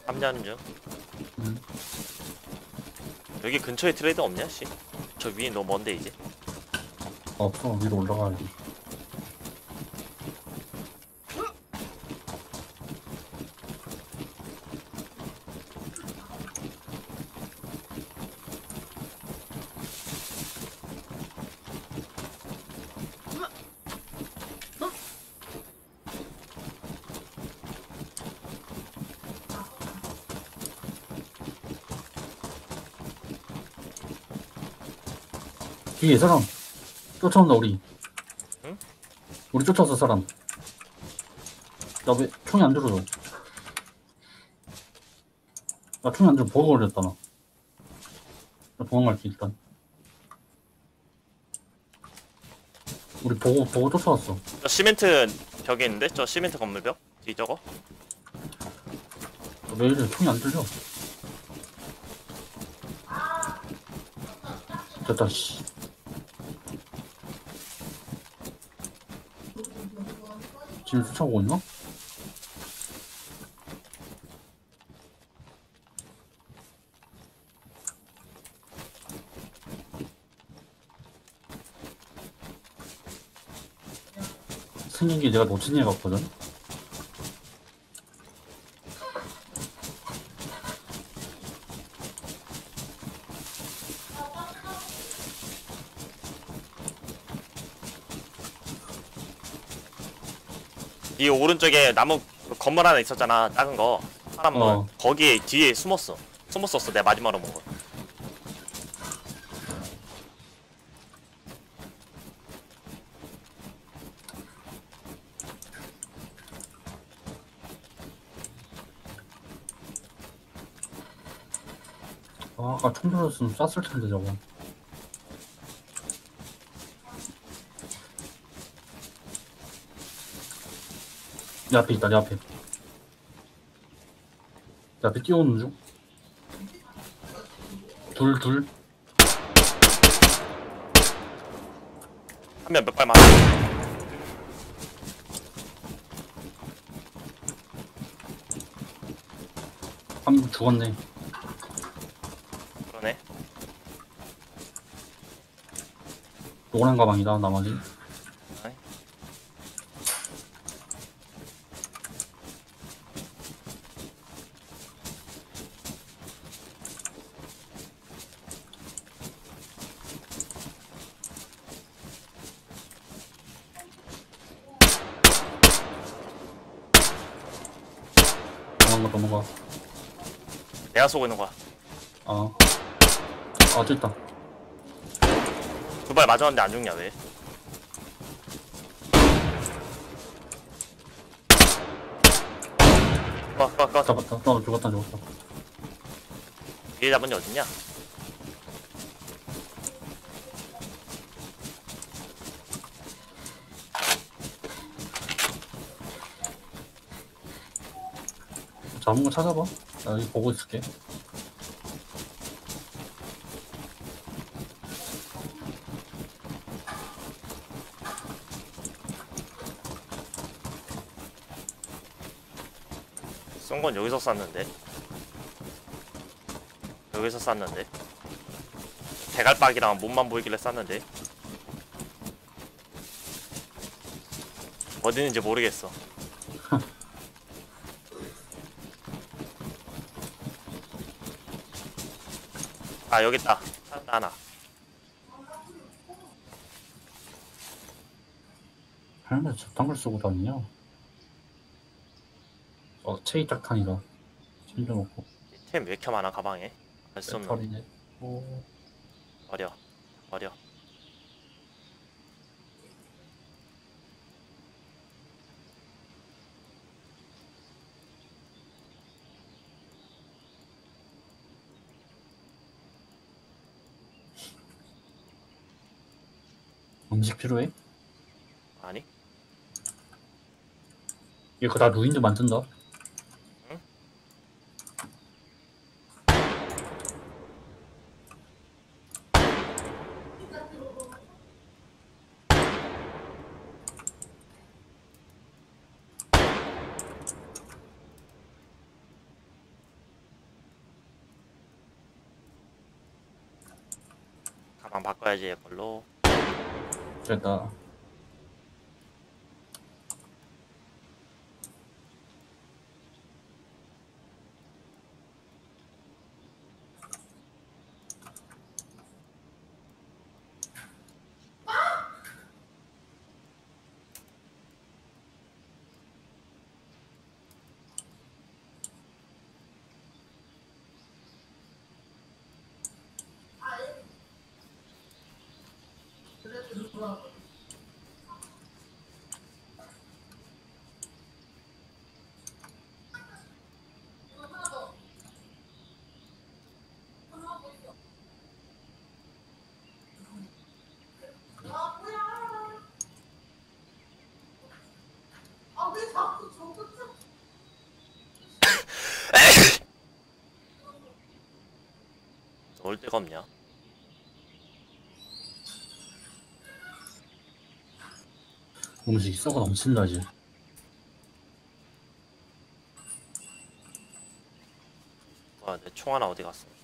함자는 중. 음. 여기 근처에 트레이드 없냐 씨? 저 위에 너무 먼데 이제. 없어. 위로 올라가야지. 뒤에 사람 쫓아온다. 우리. 응? 우리 쫓아왔어 사람. 나 왜 총이 안 들어줘? 나 총이 안 들어. 버그 걸렸다 나. 나 도망갈게 일단. 우리 보고 쫓아왔어. 저 시멘트 벽에 있는데? 저 시멘트 건물벽? 뒤 저거? 왜 이래 총이 안 들려? 됐다 씨. 지금 쫓아오고 있나? 생긴 게 내가 놓친 애 같거든? 이 오른쪽에 나무 건물 하나 있었잖아 작은 거 사람 뭐 거기에 뒤에 숨었었어 내가 마지막으로 본 거. 아, 아까 총 들었으면 쐈을 텐데 저거. 내 앞에 있다. 내 앞에. 내 앞에 뛰어오는 중. 둘. 한 명 몇 발 맞아. 한 명 죽었네. 그러네. 노란 가방이다 나머지. 아이. 넘어가. 내가 쏘고 있는 거야. 아, 저 있다. 두 발 맞았는데 안 죽냐 왜? 꺼. 잡았다. 죽었다. 위에 잡은 게 어딨냐? 잡은 거 찾아봐. 나 여기 보고 있을게. 쏜 건 여기서 쐈는데. 대갈박이랑 몸만 보이길래 쐈는데. 어디 있는지 모르겠어. 아 여기 있다. 찾았다 하나. 하얀데 저딴 쓰고 다니냐? 체이딱탄이다. 챙겨놓고. 템 왜 이렇게 많아 가방에? 알 수 없는. 배터리네. 오. 버려. 음식 필요해? 아니? 이거 다 루인드 만든다. 응? 가방 바꿔야지 얘걸로. 됐다. 올 데가 없냐? 음식이 썩어 넘친다지. 뭐야 내 총 하나 어디 갔어?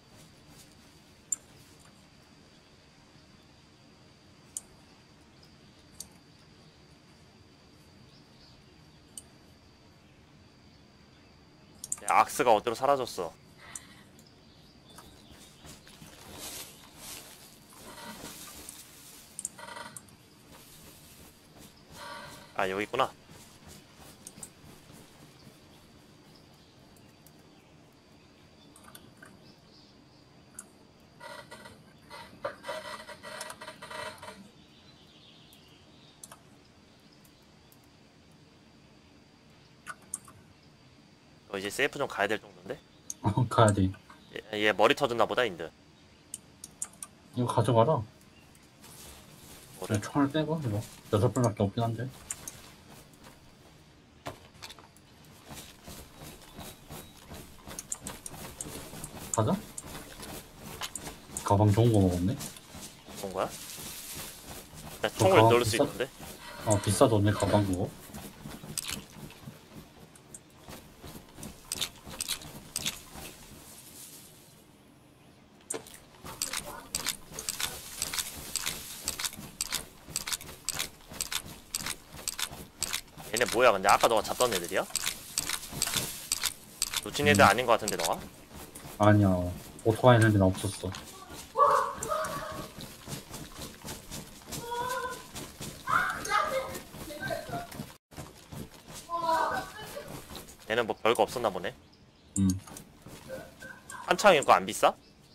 내 악스가 어디로 사라졌어? 아 여기 있구나. 이제 세이프 좀 가야 될 정도인데? 가야 돼. 얘 머리 터졌나 보다 인드. 이거 가져가라. 뭐래? 그냥 총알 떼고 이거 6발밖에 없긴 한데. 가자. 가방 좋은 거 먹었네. 좋은 거야? 야 총을 가방 넣을 수 비싸- 있는데? 비싸졌네 가방 그거. 얘네 뭐야 근데 아까 너가 잡던 애들이야? 놓친 애들 아닌 거 같은데 너가? 아니야. 오토바이 있는데 나 없었어. 얘는 뭐 별거 없었나 보네. 음. 한창 이거 안 비싸?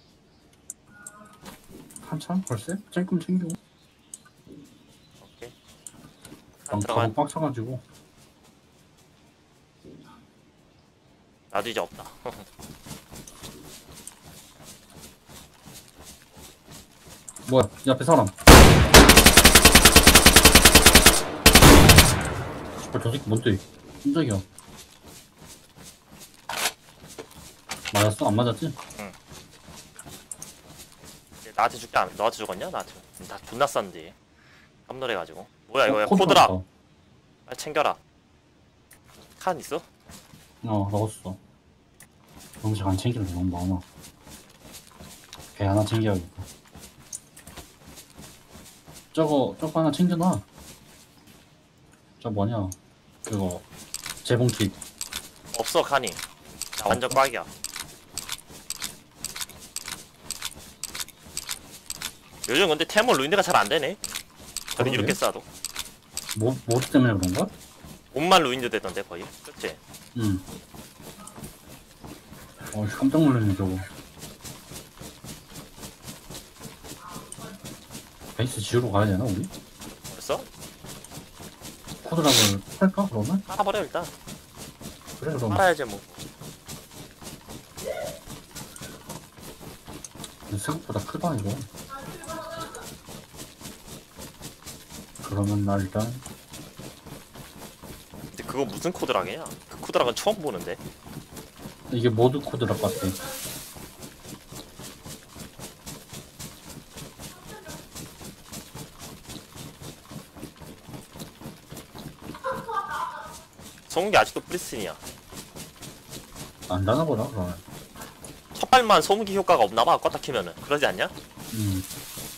한참 벌써? 찔끔 챙겨. 오케이. 난 들어가. 가방 빡 차가지고. 나도 이제 없다. 뭐야? 이 앞에 사람. 저 새끼 뭔데? 깜짝이야. 맞았어? 안 맞았지? 나한테 죽지 않, 너한테 죽었냐? 나한테. 나 존나 싼데. 깜놀해가지고. 뭐야 이거 코드 코드라. 나왔다. 빨리 챙겨라. 칸 있어? 넣었어. 음식 안 챙기는 게 너무 많아. 배 하나 챙겨야겠다. 저거 하나 챙겨놔. 저 뭐냐? 그거, 재봉kit 없어 칸이. 나 완전 꽉이야. 요즘 근데 태물 루인드가 잘 안되네. 저기 그러게. 이렇게 쏴도 모드 때문에 그런가? 옷만 루인드 되던데 거의. 그치? 응. 깜짝 놀랐네, 저거. 베이스 지우러 가야 되나, 우리? 벌써? 코드락을 팔까, 그러면? 팔아버려 일단. 그래, 그럼. 팔아야지 뭐. 생각보다 크다, 이거. 그러면 나 일단, 근데 그거 무슨 코드락이냐? 그 코드락은 처음 보는데. 이게 모드 코드락 같아. 소음기 아직도 프리스틴이야. 안 다나 보다, 그러면. 첫 발만 소음기 효과가 없나봐 껐다 키면은. 그러지 않냐? 음.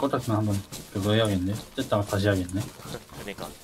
껐다 면 한번 그거 해야겠네. 뜯다가 다시 해야겠네. 그러니까